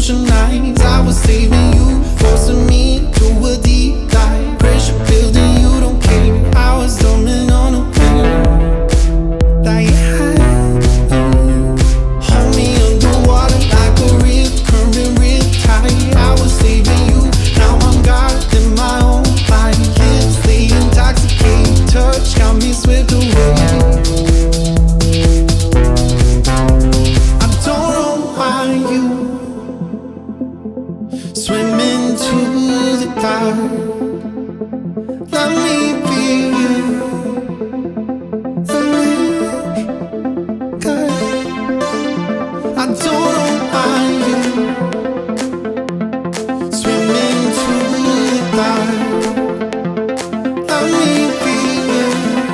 ocean eyes. I was saving you, forcing me to a deep dive. Pressure building, you don't care. I was stumbling on a wave that you had. Hold me underwater like a rip current, rip tide. I was saving you, now I'm God in my own life. Lips they intoxicate, touch got me swept away. I don't know why you swimming to the dark. Let me be you. I don't know why you swimming to the dark. Let me be you.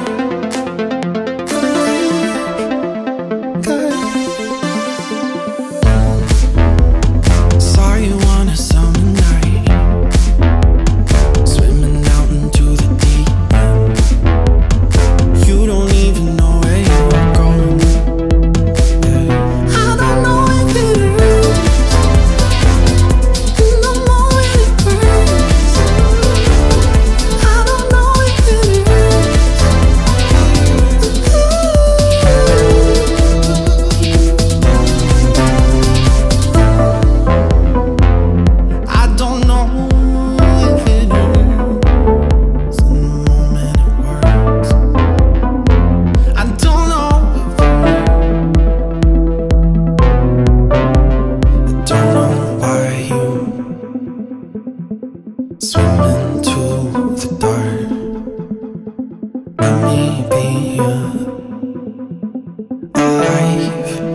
Saw you on a summer night, swimming out into the deep end. You don't even know where you are going. I don't know if it hurts in the moment it burns. I don't know if it hurts. I don't know if it hurts in the moment it works. I don't know if it I don't know why you swimming to the dark. Let me be alive.